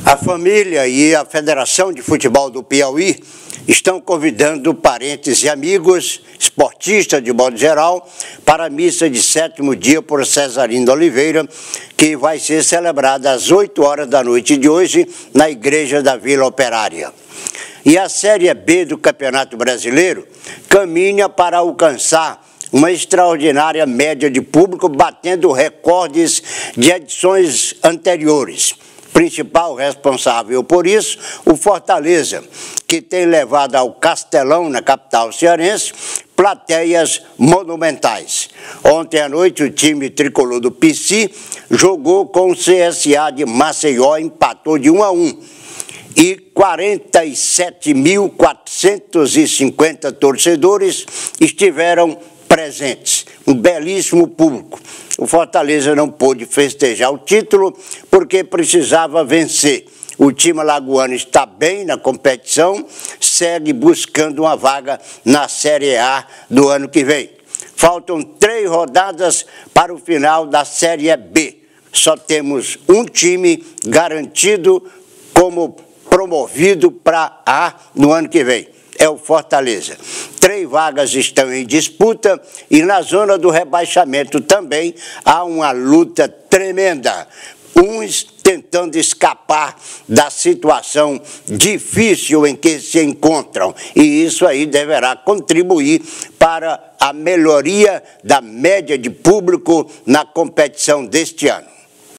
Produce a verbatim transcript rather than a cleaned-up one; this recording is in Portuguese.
A família e a Federação de Futebol do Piauí estão convidando parentes e amigos, esportistas de modo geral, para a missa de sétimo dia por Cesarino Oliveira, que vai ser celebrada às oito horas da noite de hoje na Igreja da Vila Operária. E a Série B do Campeonato Brasileiro caminha para alcançar uma extraordinária média de público, batendo recordes de edições anteriores. Principal responsável por isso, o Fortaleza, que tem levado ao Castelão, na capital cearense, plateias monumentais. Ontem à noite, o time tricolor do P C jogou com o C S A de Maceió, empatou de um a um. E quarenta e sete mil quatrocentos e cinquenta torcedores estiveram presentes, um belíssimo público. O Fortaleza não pôde festejar o título porque precisava vencer. O time alagoano está bem na competição, segue buscando uma vaga na Série A do ano que vem. Faltam três rodadas para o final da Série B. Só temos um time garantido como promovido para A no ano que vem. É o Fortaleza. Três vagas estão em disputa e na zona do rebaixamento também há uma luta tremenda. Uns tentando escapar da situação difícil em que se encontram. E isso aí deverá contribuir para a melhoria da média de público na competição deste ano.